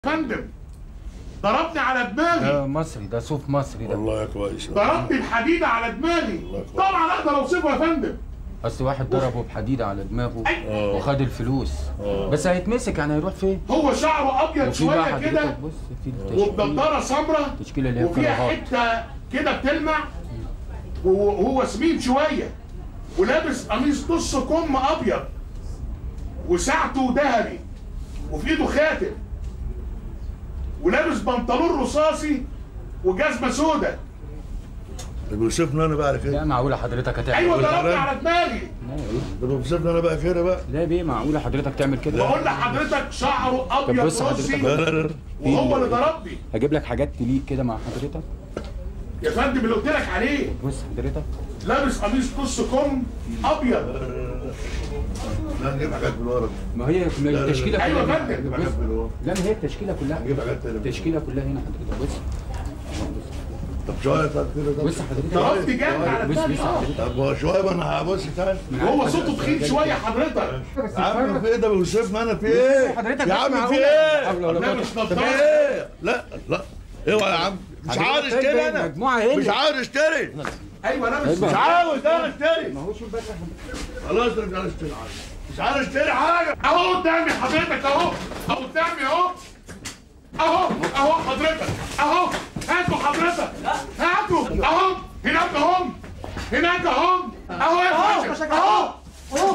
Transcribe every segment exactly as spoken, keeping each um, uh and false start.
فندم ضربني على دماغي. ده مصري، ده صوف مصري ده. والله كويس. ضربني بحديده على دماغي. طبعا اقدر اوصفه يا فندم. اصل واحد ضربه بحديده على دماغه أوه. وخد الفلوس. أوه. بس هيتمسك، يعني هيروح فين؟ هو شعره ابيض شويه كده وبنضاره سمراء وفيها حته كده بتلمع وهو سمين شويه ولابس قميص نص كم ابيض وساعته ذهبي وفي ايده خاتم ولابس بنطلون رصاصي وجزمه سودا. بيوصفني انا بقى على كده. لا معقوله حضرتك هتعمل؟ ايوه ضربني على دماغي. ده بيوصفني انا بقى كده بقى. لا بيه، معقوله حضرتك تعمل كده؟ بقول لحضرتك شعره ابيض رصي. لا لا لا وهو اللي ضربني. هجيب لك حاجات تليق كده مع حضرتك يا فندم اللي قلت لك عليه. بص حضرتك لابس قميص نص كم ابيض. لا نجيب حاجات من ورا. ما هي التشكيله كلها. ايوه يا فندم. لا ما هي التشكيله كلها. نجيب حاجات تانية. التشكيله كلها هنا حضرتك. بص طب شويه طب كده. بص حضرتك. ضربني جامد على بص دماغي. بص حضرتك. طب هو شويه ما انا هبص تاني. وهو صوته تخين شويه حضرتك. يا عم في ايه ده بيوصفني انا في ايه؟ حضرتك يا عم في ايه؟ لابس طب نضاره. ايه؟ لا لا اوعى يا عم مش عاوز اشتري انا. مش عاوز اشتري. ايوه لابس. مش عاوز انا اشتري. ما هو شوف بس خلاص انا مش عاوز اشتري حاجه. مش عاوز اشتري حاجه. اهو قدامي حضرتك اهو. اهو قدامي اهو. اهو اهو حضرتك اهو. هاتوا حضرتك. هاتوا اهو. هناك اهم. هناك اهم. اهو يا فندم. اهو. اهو.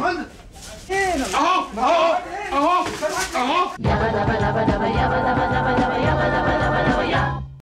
اهو اهو اهو اهو.